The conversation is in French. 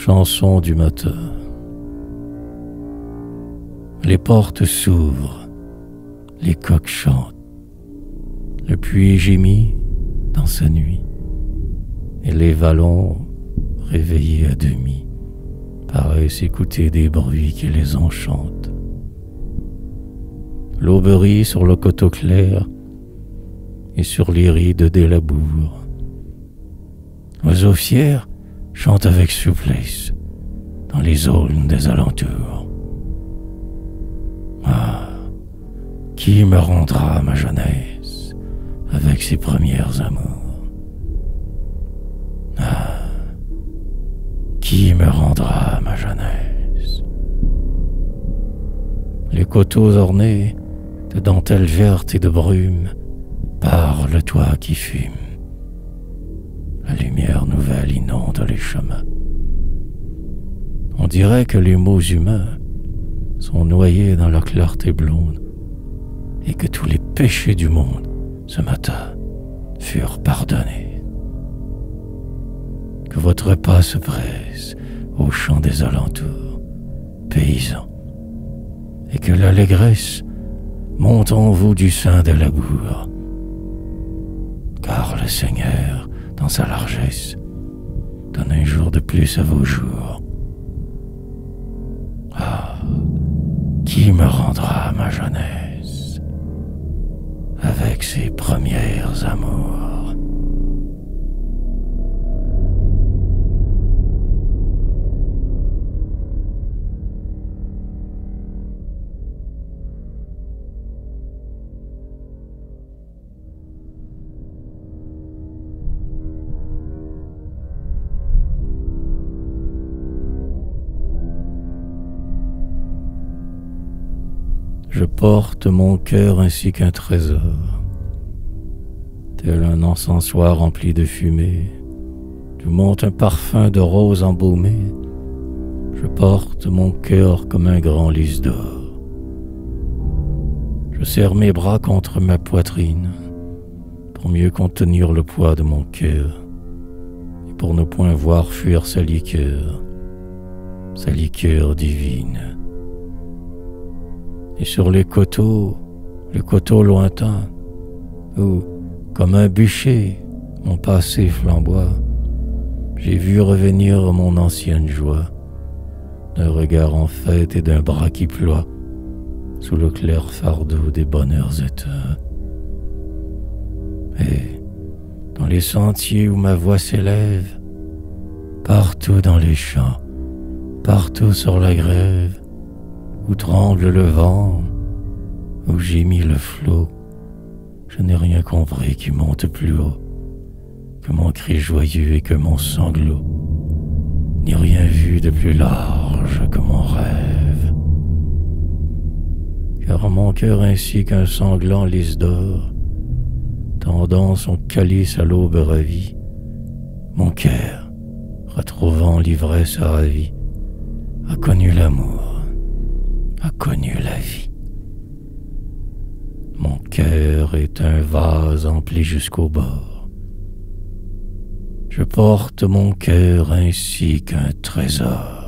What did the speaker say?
Chanson du matin. Les portes s'ouvrent, les coqs chantent, le puits gémit dans sa nuit, et les vallons, réveillés à demi, paraissent écouter des bruits qui les enchantent. L'aube rit sur le coteau clair et sur les rides des labours. L'oiseau fier chante avec souplesse dans les zones des alentours. Ah, qui me rendra ma jeunesse avec ses premières amours? Ah, qui me rendra ma jeunesse? Les coteaux ornés de dentelles vertes et de brume par le toit qui fume. La lumière nouvelle inonde les chemins. On dirait que les mots humains sont noyés dans la clarté blonde et que tous les péchés du monde ce matin furent pardonnés. Que votre pas se presse au champ des alentours, paysans, et que l'allégresse monte en vous du sein des labours. Car le Seigneur, dans sa largesse, donne un jour de plus à vos jours. Ah, qui me rendra ma jeunesse avec ses premières amours? Je porte mon cœur ainsi qu'un trésor, tel un encensoir rempli de fumée, d'où monte un parfum de rose embaumée. Je porte mon cœur comme un grand lys d'or. Je serre mes bras contre ma poitrine pour mieux contenir le poids de mon cœur et pour ne point voir fuir sa liqueur divine. Et sur les coteaux lointains, où, comme un bûcher, mon passé flamboie, j'ai vu revenir mon ancienne joie, d'un regard en fête et d'un bras qui ploie, sous le clair fardeau des bonheurs éteints. Et, dans les sentiers où ma voix s'élève, partout dans les champs, partout sur la grève, où tremble le vent, où gémit le flot, je n'ai rien compris qui monte plus haut que mon cri joyeux et que mon sanglot, ni rien vu de plus large que mon rêve. Car mon cœur ainsi qu'un sanglant lys d'or, tendant son calice à l'aube ravie, mon cœur, retrouvant l'ivresse ravie, a connu l'amour, a connu la vie. Mon cœur est un vase empli jusqu'au bord. Je porte mon cœur ainsi qu'un trésor.